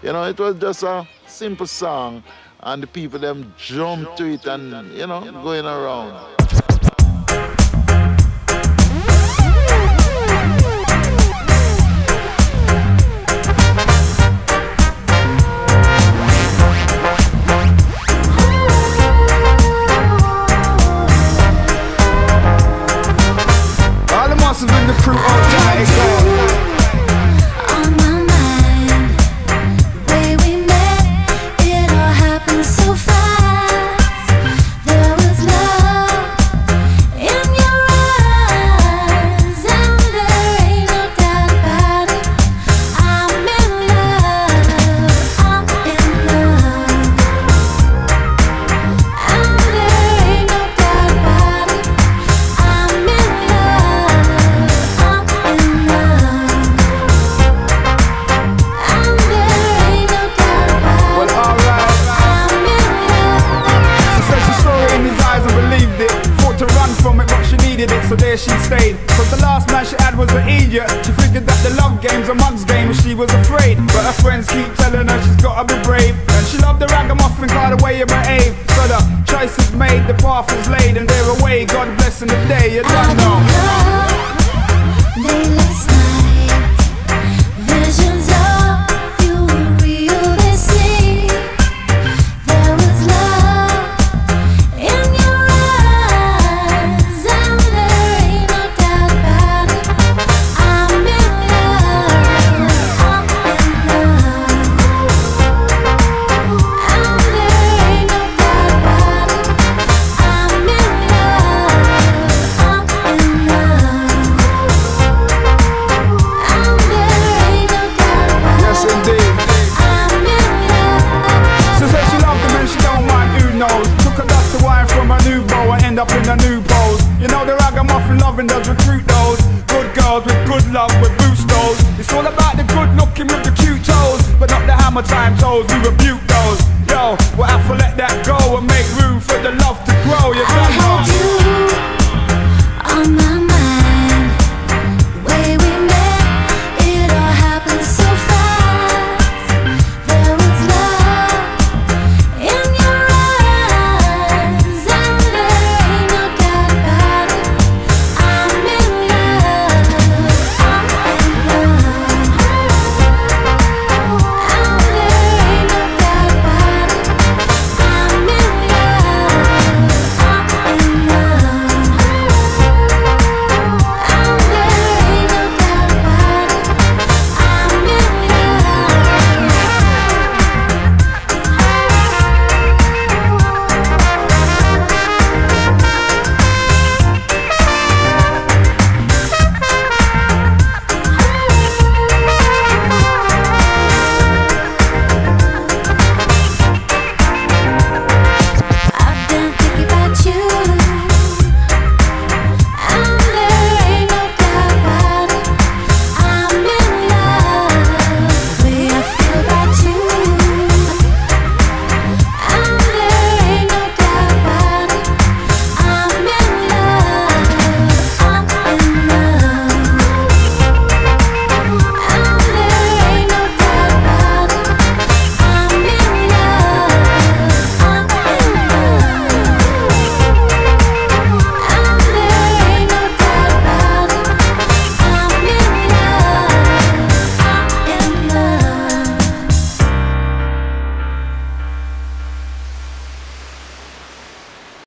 You know, it was just a simple song, and the people them jump to it and, you know, going around. All the muscles in the crew all tight, go. So there she stayed, cause the last man she had was an idiot. She figured that the love game's a mug's game and she was afraid. But her friends keep telling her she's gotta be brave. And she loved the ragamuffin, got away you behave. So the choice is made, the path is laid, and they're away, God blessing the day, you don't know. Last night, visions of you were real, they see. There was love in your eyes, and there ain't no doubt about it. I'm in love, I'm in love, and there ain't no doubt about it. I'm in love, I'm in love. Yes indeed. She said she loved him and she don't mind who knows. Took a glass of wine from a new bowl and end up in a new pose. You know the ragamuffin loving does recruit those good girls with good love with boost those. It's all about the good looking with the cute toes, but not the hammer time toes, we rebuke those. Yo, we'll have to let that go and make room